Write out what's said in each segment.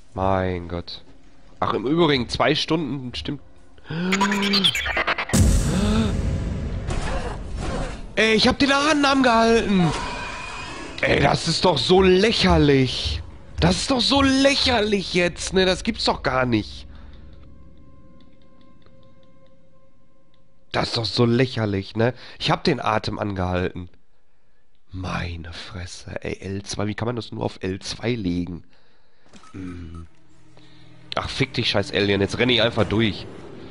Mein Gott. Ach, im Übrigen, 2 Stunden stimmt. Ey, ich hab den Annahmen gehalten. Ey, das ist doch so lächerlich. Das ist doch so lächerlich jetzt, ne? Das gibt's doch gar nicht. Das ist doch so lächerlich, ne? Ich hab den Atem angehalten. Meine Fresse, ey, L2, wie kann man das nur auf L2 legen? Ach, fick dich, scheiß Alien, jetzt renne ich einfach durch.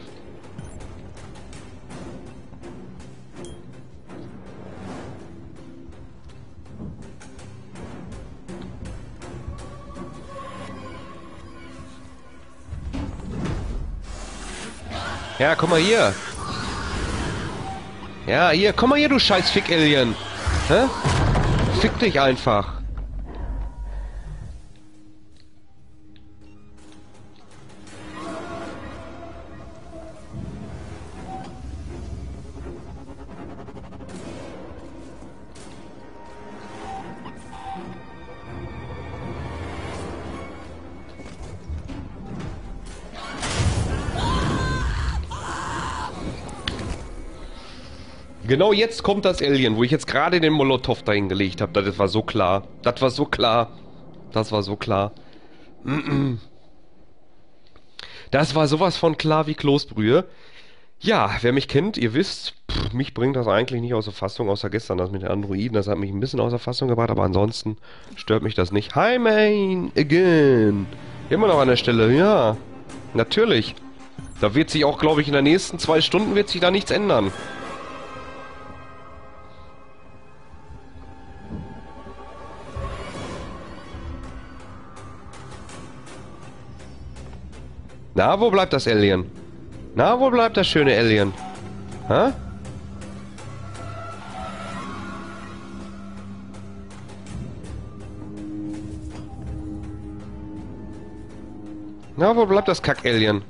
Ja, komm mal hier. Ja, hier, komm mal hier, du scheiß Fick-Alien. Hä? Fick dich einfach. Genau jetzt kommt das Alien, wo ich jetzt gerade den Molotow dahin gelegt habe. Das war so klar. Das war so klar. Das war so klar. Das war sowas von klar wie Kloßbrühe. Ja, wer mich kennt, ihr wisst, mich bringt das eigentlich nicht aus der Fassung, außer gestern das mit den Androiden. Das hat mich ein bisschen aus der Fassung gebracht, aber ansonsten stört mich das nicht. Hi, man, again. Immer noch an der Stelle, ja. Natürlich. Da wird sich auch, glaube ich, in den nächsten 2 Stunden wird sich da nichts ändern. Na, wo bleibt das Alien? Na, wo bleibt das schöne Alien? Hä? Na, wo bleibt das Kack-Alien?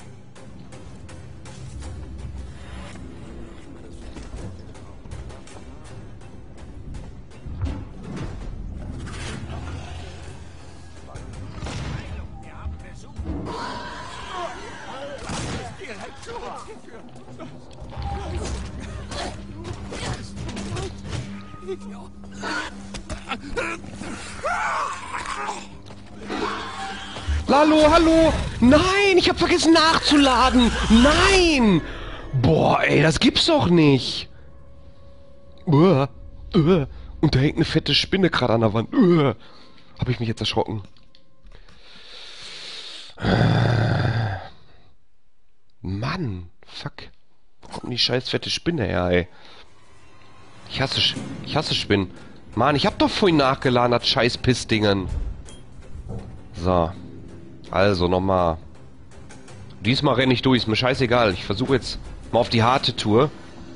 Hallo, hallo! Nein, ich hab vergessen nachzuladen! Nein! Boah, ey, das gibt's doch nicht! Und da hängt eine fette Spinne gerade an der Wand. Hab ich mich jetzt erschrocken. Mann, fuck. Wo kommt denn die scheiß fette Spinne her, ey? Ich hasse Spinnen. Mann, ich hab doch vorhin nachgeladen, das scheiß Pissdingen. So. Also, nochmal. Diesmal renne ich durch, ist mir scheißegal. Ich versuche jetzt mal auf die harte Tour.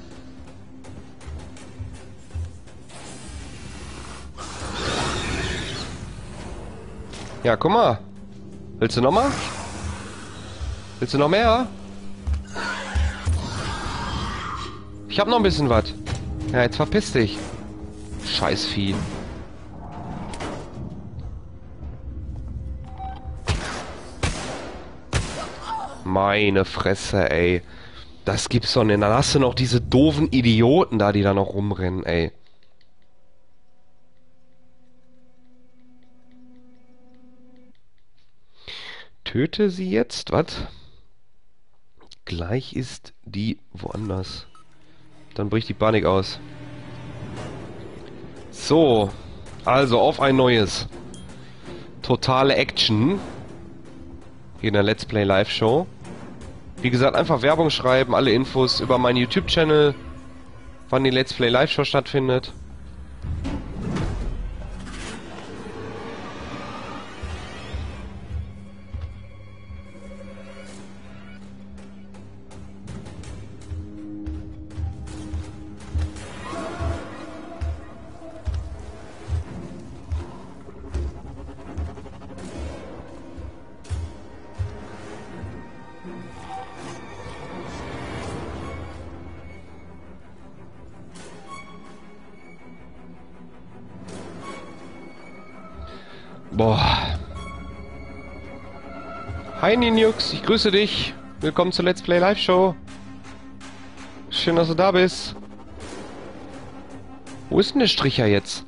Ja, guck mal. Willst du nochmal? Willst du noch mehr? Ich hab noch ein bisschen was. Ja, jetzt verpiss dich. Scheißvieh. Meine Fresse, ey. Das gibt's doch nicht. Dann hast du noch diese doofen Idioten da, die da noch rumrennen, ey. Töte sie jetzt, was? Gleich ist die woanders. Dann bricht die Panik aus. So. Also, auf ein neues. Totale Action. Hier in der Let's Play Live Show. Wie gesagt, einfach Werbung schreiben, alle Infos über meinen YouTube-Channel, wann die Let's Play Live Show stattfindet. Boah. Hi Ninjux, ich grüße dich. Willkommen zur Let's Play Live Show. Schön, dass du da bist. Wo ist denn der Stricher jetzt?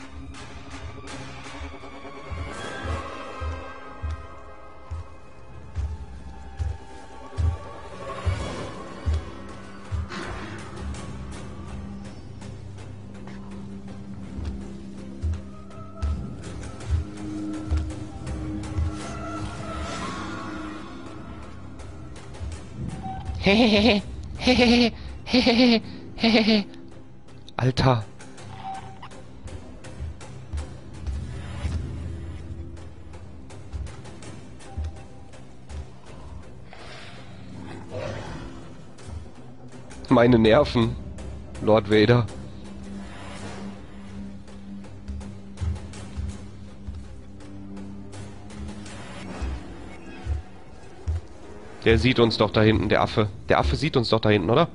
Alter. Meine Nerven, Lord Vader. Der sieht uns doch da hinten, der Affe. Der Affe sieht uns doch da hinten, oder?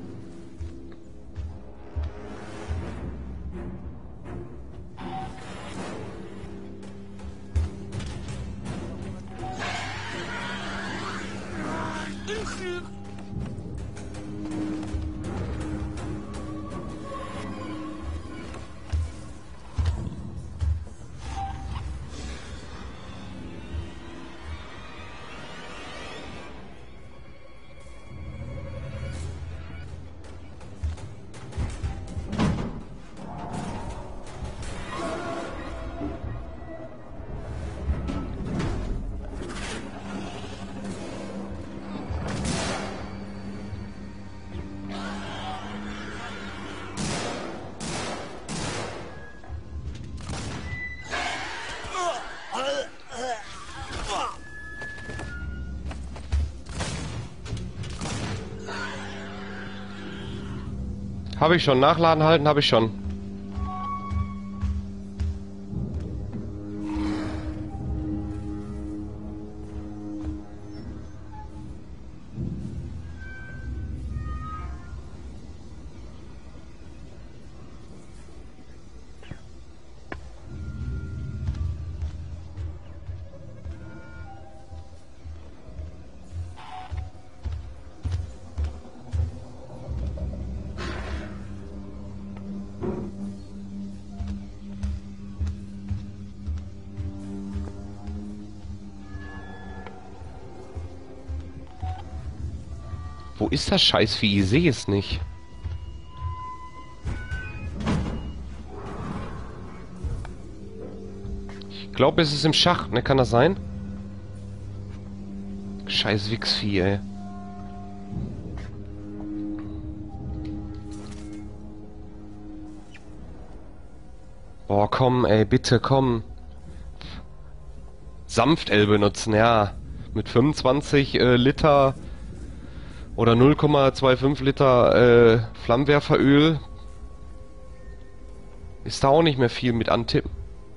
Habe ich schon. Nachladen halten habe ich schon. Wo ist das Scheißvieh? Ich sehe es nicht. Ich glaube, es ist im Schacht, ne? Kann das sein? Scheiß Wichsvieh, ey. Boah, komm, ey, bitte, komm. Sanft-L benutzen, ja. Mit 25 Liter oder 0,25 Liter Flammenwerferöl ist da auch nicht mehr viel mit antippen.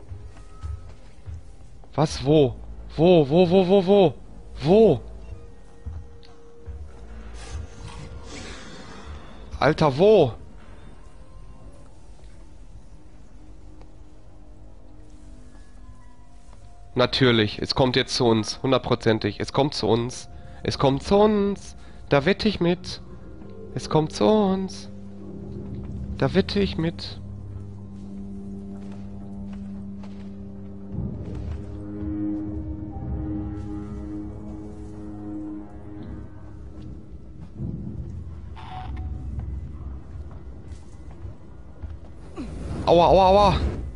Was? Wo? Wo? Alter, wo? Natürlich, es kommt jetzt zu uns, hundertprozentig. Es kommt zu uns. Es kommt zu uns. Da wette ich mit. Es kommt zu uns. Da wette ich mit. Aua, aua, aua.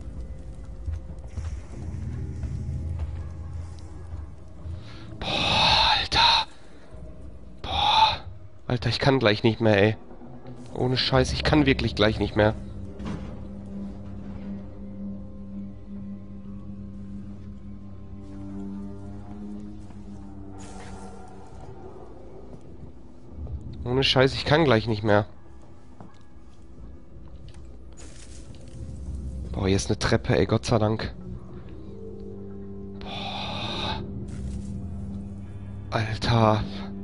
Alter, ich kann gleich nicht mehr, ey. Ohne Scheiß, ich kann wirklich gleich nicht mehr. Ohne Scheiß, ich kann gleich nicht mehr. Boah, hier ist eine Treppe, ey, Gott sei Dank. Boah. Alter.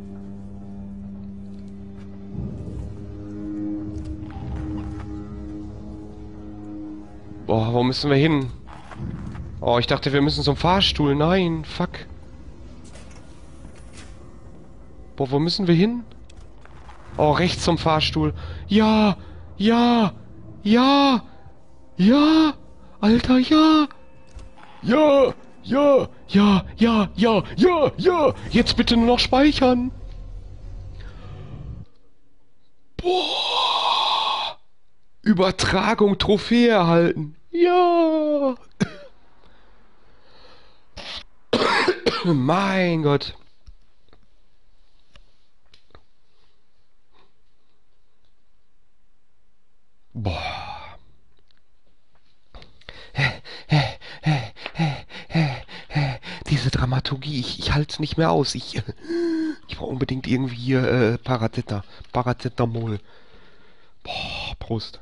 Boah, wo müssen wir hin? Oh, ich dachte, wir müssen zum Fahrstuhl. Nein, fuck. Boah, wo müssen wir hin? Oh, rechts zum Fahrstuhl. Ja, ja, ja, ja, Alter, ja. Ja, ja, ja, ja, ja, ja, ja. Jetzt bitte nur noch speichern. Boah. Übertragung, Trophäe erhalten. Ja. Mein Gott. Boah. Diese Dramaturgie, ich halte es nicht mehr aus. Ich brauche unbedingt irgendwie hier Paracetamol. Boah, Prost.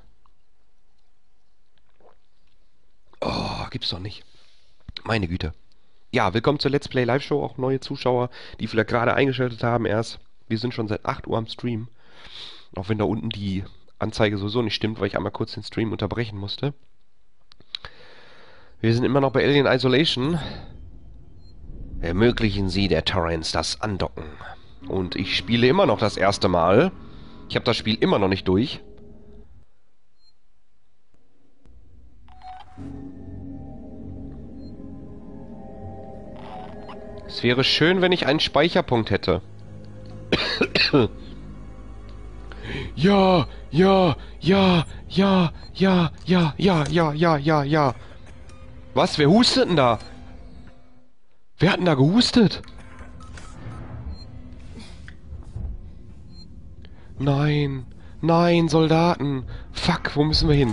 Oh, gibt's doch nicht. Meine Güte. Ja, willkommen zur Let's Play Live Show. Auch neue Zuschauer, die vielleicht gerade eingeschaltet haben erst. Wir sind schon seit 8 Uhr am Stream. Auch wenn da unten die Anzeige sowieso nicht stimmt, weil ich einmal kurz den Stream unterbrechen musste. Wir sind immer noch bei Alien Isolation. Ermöglichen Sie der Torrents das Andocken. Und ich spiele immer noch das erste Mal. Ich habe das Spiel immer noch nicht durch. Es wäre schön, wenn ich einen Speicherpunkt hätte. Ja, ja, ja, ja, ja, ja, ja, ja, ja, ja, ja. Was? Wer hustet denn da? Wer hat denn da gehustet? Nein, nein, Soldaten. Fuck, wo müssen wir hin?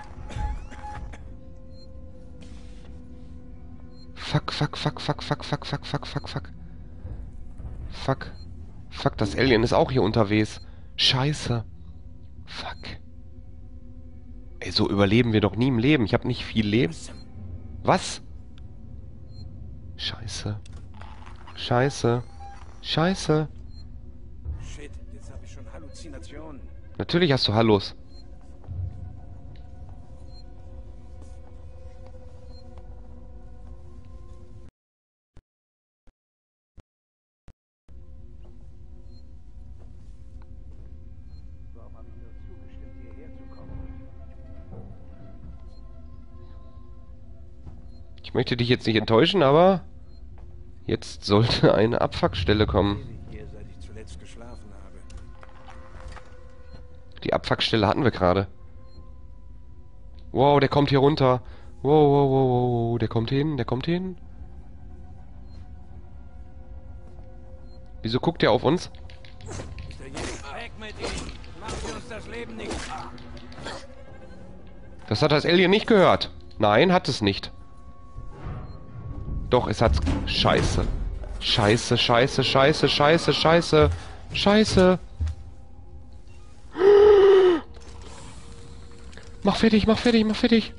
Fuck, fuck, fuck, fuck, fuck, fuck, fuck, fuck, fuck, fuck. Fuck. Fuck, das Alien ist auch hier unterwegs. Scheiße. Fuck. Ey, so überleben wir doch nie im Leben. Ich habe nicht viel Leben. Was? Scheiße. Scheiße. Scheiße. Shit, jetzt habe ich schon Halluzinationen. Natürlich hast du Hallos. Warum habe ich nur zugestimmt, hierher zu kommen? Ich möchte dich jetzt nicht enttäuschen, aber jetzt sollte eine Abfuckstelle kommen. Hier, seit ich zuletzt geschlafen habe. Die Abfuckstelle hatten wir gerade. Wow, der kommt hier runter. Wow, wow, wow, wow, der kommt hin, der kommt hin. Wieso guckt der auf uns? Mr. Yeh, weg mit ihm! Machen Sie uns das Leben nicht. Das hat das Alien nicht gehört. Nein, hat es nicht. Doch, es hat's... Scheiße. Scheiße, scheiße, scheiße, scheiße, scheiße. Scheiße. Mach fertig, mach fertig, mach fertig.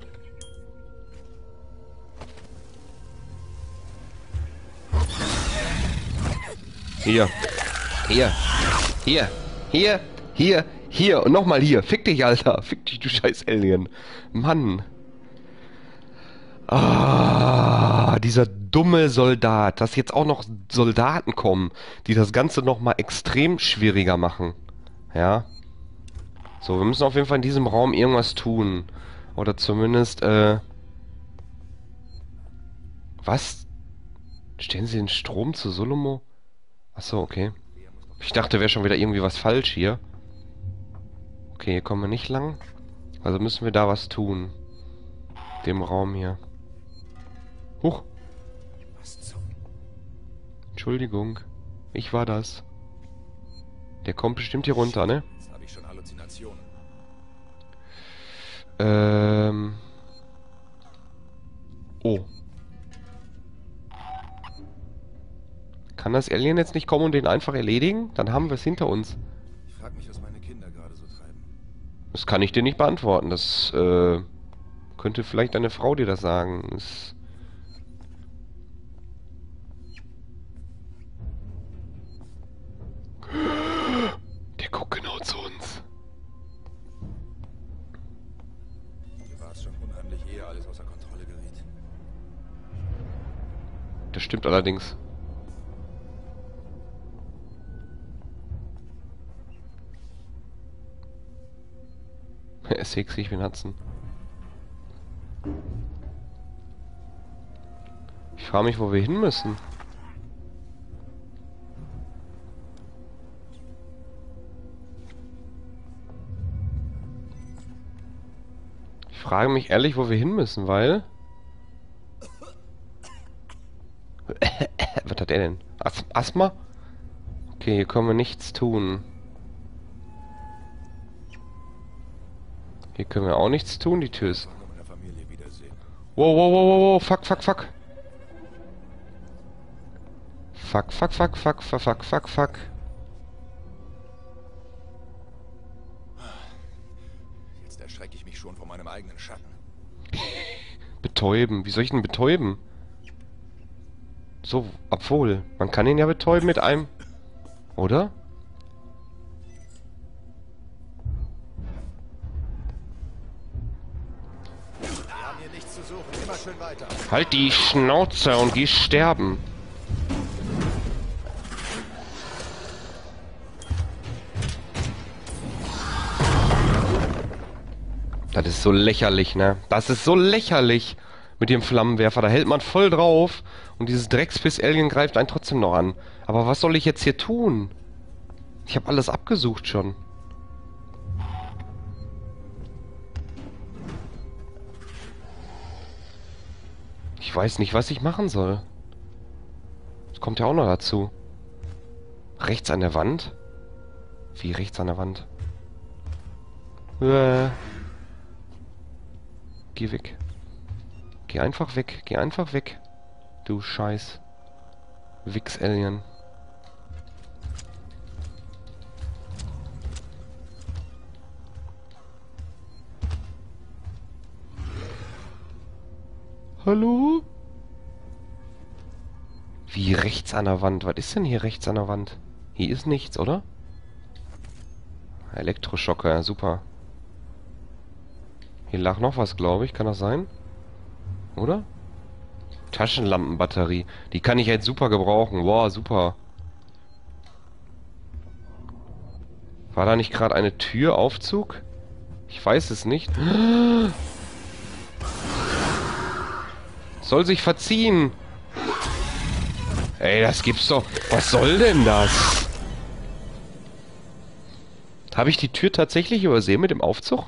Hier. Hier. Hier. Hier. Hier. Hier. Und nochmal hier. Fick dich, Alter. Fick dich, du scheiß Alien. Mann. Ah, dieser dumme Soldat. Dass jetzt auch noch Soldaten kommen, die das Ganze nochmal extrem schwieriger machen. Ja. So, wir müssen auf jeden Fall in diesem Raum irgendwas tun. Oder zumindest, Was? Stellen Sie den Strom zu Solomo? Achso, okay. Ich dachte, wäre schon wieder irgendwie was falsch hier. Okay, hier kommen wir nicht lang. Also müssen wir da was tun. Dem Raum hier. Huch. Was zum... Entschuldigung. Ich war das. Der kommt bestimmt hier runter, ne? Jetzt habe ich schon Halluzinationen. Oh. Kann das Alien jetzt nicht kommen und den einfach erledigen? Dann haben wir es hinter uns. Ich frage mich, was meine Kinder gerade so treiben. Das kann ich dir nicht beantworten. Das, könnte vielleicht deine Frau dir das sagen. Das Der guckt genau zu uns. Hier war es schon unheimlich, ehe alles außer Kontrolle geriet. Das stimmt allerdings. Er ist sexy, wen hat's denn? Ich frage mich, wo wir hin müssen. Ich frage mich ehrlich, wo wir hin müssen, weil... Was hat er denn? Asthma? Okay, hier können wir nichts tun. Hier können wir auch nichts tun, die Tür ist... Wow, wow, wow, wow, wow, fuck, fuck, fuck. Fuck, fuck, fuck, fuck, fuck, fuck, fuck, fuck. Jetzt erschrecke ich mich schon vor meinem eigenen Schatten. Betäuben. Wie soll ich denn betäuben? So, obwohl. Man kann ihn ja betäuben mit einem... Oder? Wir haben hier nichts zu suchen. Immer schön weiter. Halt die Schnauze und geh sterben. Das ist so lächerlich, ne? Das ist so lächerlich mit dem Flammenwerfer. Da hält man voll drauf und dieses Dreckspiss-Alien greift einen trotzdem noch an. Aber was soll ich jetzt hier tun? Ich habe alles abgesucht schon. Ich weiß nicht, was ich machen soll. Das kommt ja auch noch dazu. Rechts an der Wand? Wie rechts an der Wand? Geh weg. Geh einfach weg. Geh einfach weg. Du Scheiß. Wix-Alien. Hallo? Wie rechts an der Wand? Was ist denn hier rechts an der Wand? Hier ist nichts, oder? Elektroschocker, super. Hier lag noch was, glaube ich. Kann das sein? Oder? Taschenlampenbatterie. Die kann ich jetzt super gebrauchen. Wow, super. War da nicht gerade eine Türaufzug? Ich weiß es nicht. Soll sich verziehen. Ey, das gibt's doch. Was soll denn das? Habe ich die Tür tatsächlich übersehen mit dem Aufzug?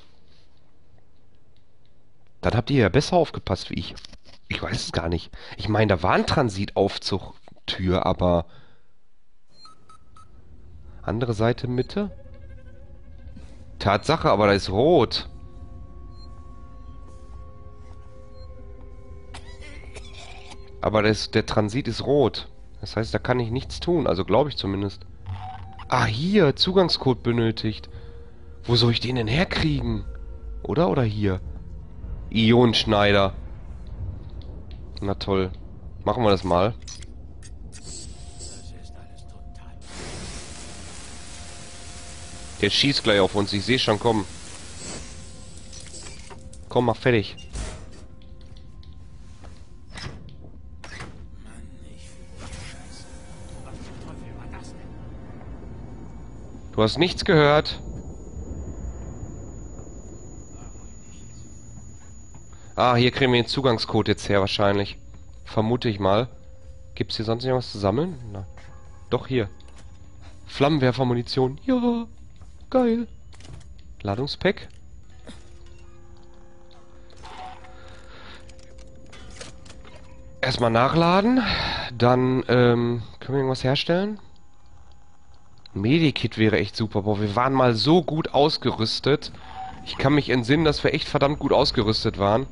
Dann habt ihr ja besser aufgepasst wie ich. Ich weiß es gar nicht. Ich meine, da war ein Transitaufzugtür, aber... Andere Seite Mitte? Tatsache, aber da ist rot. Aber der Transit ist rot. Das heißt, da kann ich nichts tun. Also glaube ich zumindest. Ah, hier. Zugangscode benötigt. Wo soll ich den denn herkriegen? Oder? Oder hier? Ionenschneider. Na toll. Machen wir das mal. Der schießt gleich auf uns. Ich sehe schon kommen. Komm, mach fertig. Du hast nichts gehört. Ah, hier kriegen wir den Zugangscode jetzt her wahrscheinlich. Vermute ich mal. Gibt's hier sonst noch was zu sammeln? Na. Doch, hier. Flammenwerfermunition. Ja. Geil. Ladungspack. Erstmal nachladen. Dann, können wir irgendwas herstellen? Medikit wäre echt super. Boah, wir waren mal so gut ausgerüstet. Ich kann mich entsinnen, dass wir echt verdammt gut ausgerüstet waren.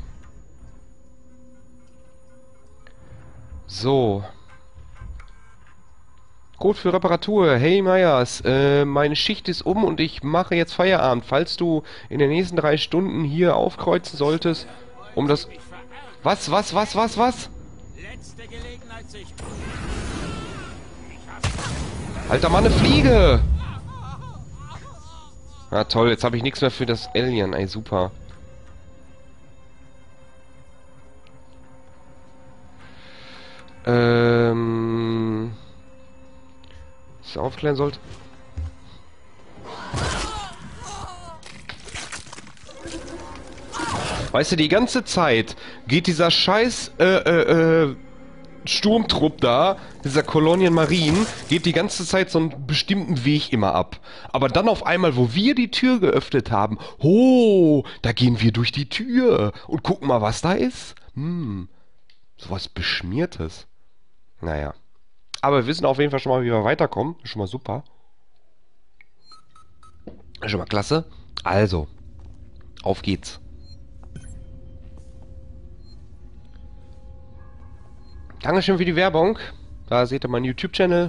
So. Code für Reparatur. Hey Myers, meine Schicht ist um und ich mache jetzt Feierabend. Falls du in den nächsten 3 Stunden hier aufkreuzen solltest, um das... Was? Letzte Gelegenheit, sich. Alter Mann, eine Fliege! Na toll, jetzt habe ich nichts mehr für das Alien. Ey, super. Was ich aufklären sollte. Weißt du, die ganze Zeit geht dieser scheiß Sturmtrupp da, dieser Kolonien Marine, geht die ganze Zeit so einen bestimmten Weg immer ab. Aber dann auf einmal, wo wir die Tür geöffnet haben, da gehen wir durch die Tür und gucken mal, was da ist. Sowas Beschmiertes. Naja. Aber wir wissen auf jeden Fall schon mal, wie wir weiterkommen. Ist schon mal super. Ist schon mal klasse. Also, auf geht's. Dankeschön für die Werbung. Da seht ihr meinen YouTube-Channel.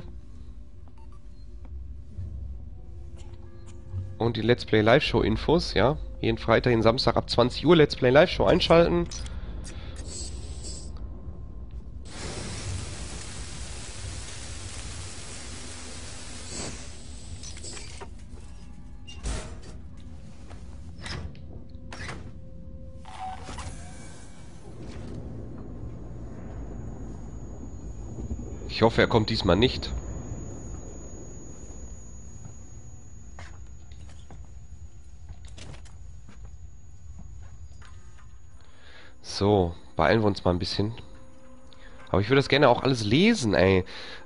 Und die Let's Play Live-Show-Infos, ja. Jeden Freitag, jeden Samstag ab 20 Uhr Let's Play Live-Show einschalten. Ich hoffe, er kommt diesmal nicht. So, beeilen wir uns mal ein bisschen. Aber ich würde das gerne auch alles lesen, ey.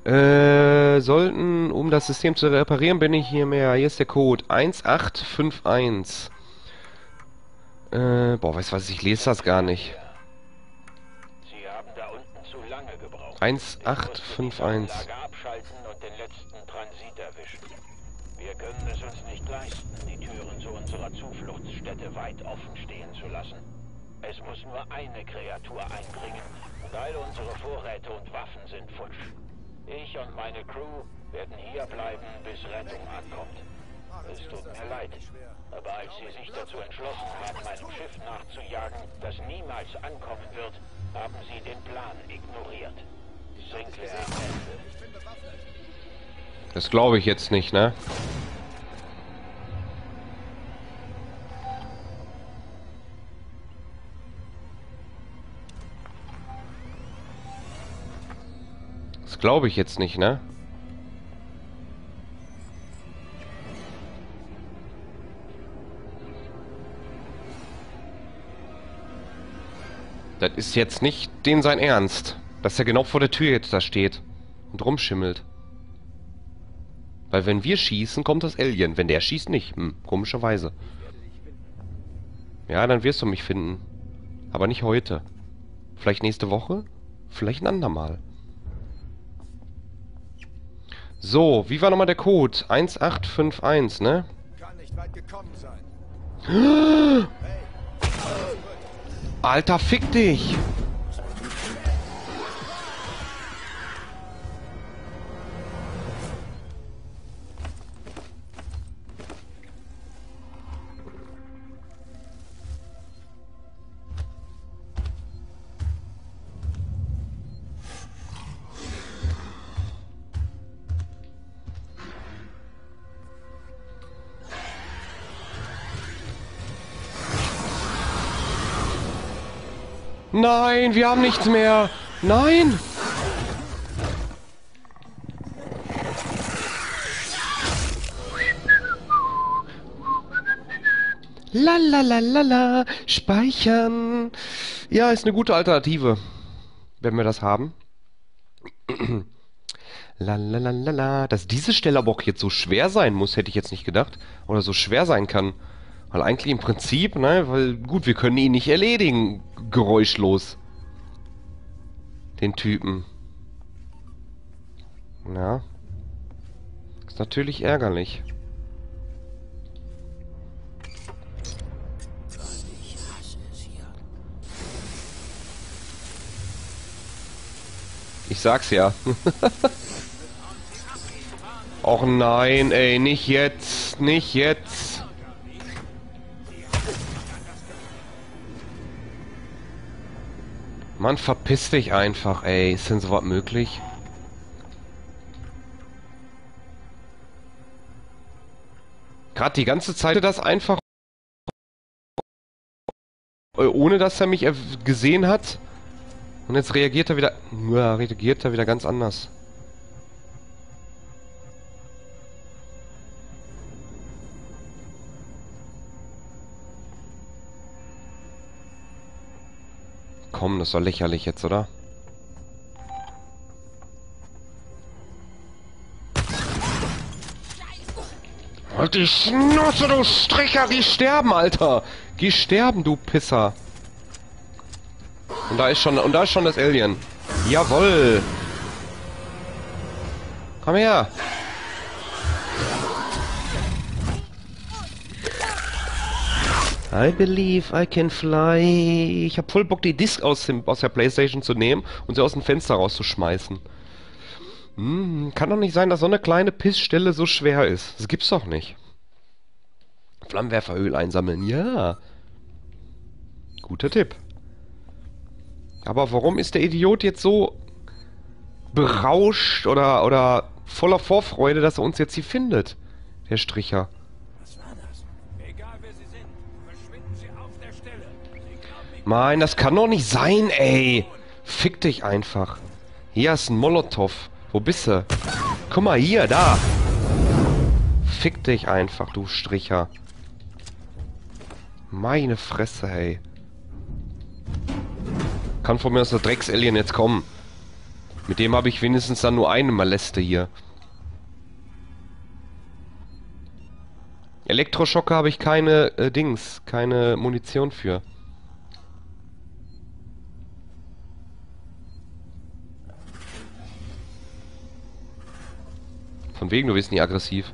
Um das System zu reparieren, bin ich hier mehr. Hier ist der Code 1851. Weißt du was, ich lese das gar nicht. Sie haben da unten zu lange gebraucht. 1851. Abschalten und den letzten Transit erwischen. Wir können es uns nicht leisten, die Türen zu unserer Zufluchtsstätte weit offen stehen zu lassen. Es muss nur eine Kreatur eindringen und all unsere Vorräte und Waffen sind futsch. Ich und meine Crew werden hier bleiben, bis Rettung ankommt. Es tut mir leid, aber als sie sich dazu entschlossen haben, einem Schiff nachzujagen, das niemals ankommen wird, haben sie den Plan ignoriert. Sinclair Ende. Das glaube ich jetzt nicht, ne? Das glaube ich jetzt nicht, ne? Das ist jetzt nicht den sein Ernst, dass er genau vor der Tür jetzt da steht und rumschimmelt. Weil wenn wir schießen, kommt das Alien. Wenn der schießt, nicht. Komischerweise. Ja, dann wirst du mich finden. Aber nicht heute. Vielleicht nächste Woche? Vielleicht ein andermal. So, wie war nochmal der Code? 1851, ne? Kann nicht weit gekommen sein. Alter, fick dich! Nein, wir haben nichts mehr. Nein! Lalalala, speichern. Ja, ist eine gute Alternative, wenn wir das haben. Lalalala. Dass diese Stelle aber auch jetzt so schwer sein muss, hätte ich jetzt nicht gedacht. Oder so schwer sein kann. Weil eigentlich im Prinzip, ne, weil gut, wir können ihn nicht erledigen, geräuschlos. Den Typen. Ja. Ist natürlich ärgerlich. Ich sag's ja. Och nein, ey, nicht jetzt, nicht jetzt. Mann, verpiss dich einfach, ey. Ist denn sowas möglich? Gerade die ganze Zeit das einfach, ohne dass er mich gesehen hat. Und jetzt reagiert er wieder, ja, reagiert er wieder ganz anders. komm, das ist doch lächerlich jetzt, oder? Halt die Schnauze, du Stricher! Geh sterben, Alter! Geh sterben, du Pisser! Und da ist schon das Alien. Jawoll! Komm her! I believe I can fly. Ich hab voll Bock, die Disc aus der Playstation zu nehmen und sie aus dem Fenster rauszuschmeißen. Kann doch nicht sein, dass so eine kleine Pissstelle so schwer ist. Das gibt's doch nicht. Flammenwerferöl einsammeln, ja. Guter Tipp. Aber warum ist der Idiot jetzt so berauscht oder voller Vorfreude, dass er uns jetzt hier findet? Der Stricher. Egal wer Sie sind, verschwinden Sie auf der Stelle. Sie glauben, ich Nein, das kann doch nicht sein, ey. Fick dich einfach. Hier ist ein Molotow. Wo bist du? Guck mal hier, da. Fick dich einfach, du Stricher. Meine Fresse, hey. Kann von mir aus der Drecks-Alien jetzt kommen. Mit dem habe ich wenigstens dann nur eine Maleste hier. Elektroschocker habe ich keine keine Munition für. Von wegen, du bist nie aggressiv.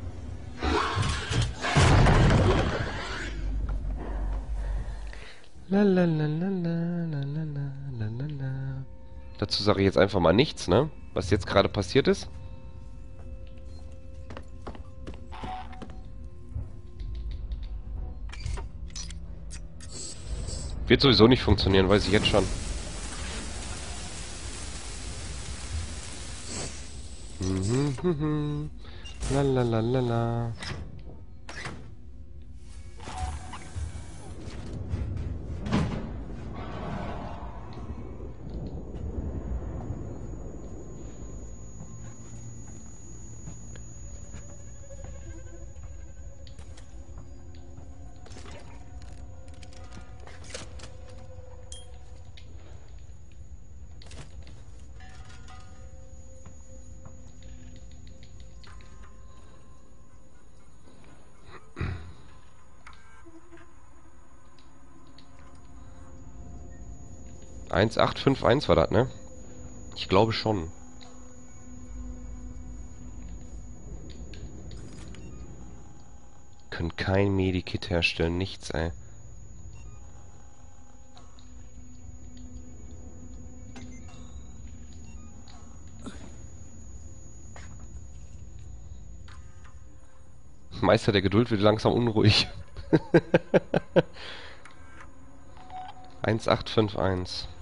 Dazu sage ich jetzt einfach mal nichts, ne? Was jetzt gerade passiert ist. Wird sowieso nicht funktionieren, weiß ich jetzt schon. Lalalala. Eins 851 war das, ne? Ich glaube schon. Können kein Medikit herstellen, nichts, ey. Meister der Geduld wird langsam unruhig. 1851.